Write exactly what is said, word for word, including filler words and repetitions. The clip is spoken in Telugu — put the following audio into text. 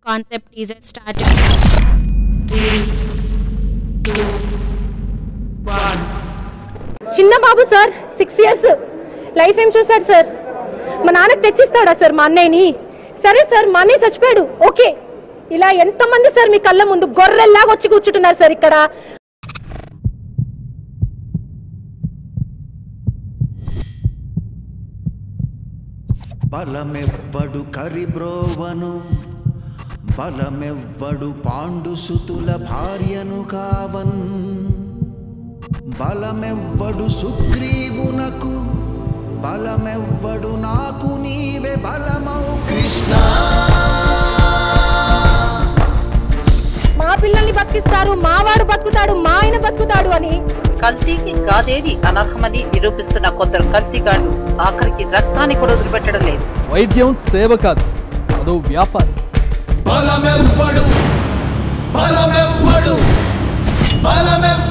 concept teaser started. చిన్న బాబు సార్ సిక్స్ ఇయర్స్ లైఫ్ ఏం చూసాడు సార్ మా నాన్నకి తెచ్చిస్తాడా సార్ మా అన్నయ్యని సరే సార్ మా అన్నయ్య చచ్చిపోయాడు ఓకే ఇలా ఎంతమంది సార్ మీ కళ్ళ ముందు గొర్రెల్లాగా వచ్చి కూర్చుంటున్నారు సార్ ఇక్కడ బలమెవ్వడు కరిబ్రోవను బలమెవ్వడు పాండుసుతుల భార్యను కావన్ బలమెవ్వడు సుగ్రీవునకు బలమెవ్వడు నాకు నీవే బలమౌ కృష్ణ మా పిల్లల్ని బతికిస్తారు మావాడు బతుకుతాడు మా ఆయన బతుకుతాడు అని కల్తీకి గాదేది అనర్హమని నిరూపిస్తున్న కొందరు కల్తీగాళ్లు ఆఖరికి రక్తాన్ని కూడా వదిలిపెట్టడం లేదు. వైద్యం సేవ కాదు, అదో వ్యాపారం. బలమెవ్వడు బలమెవ్వడు బలమెవ్వడు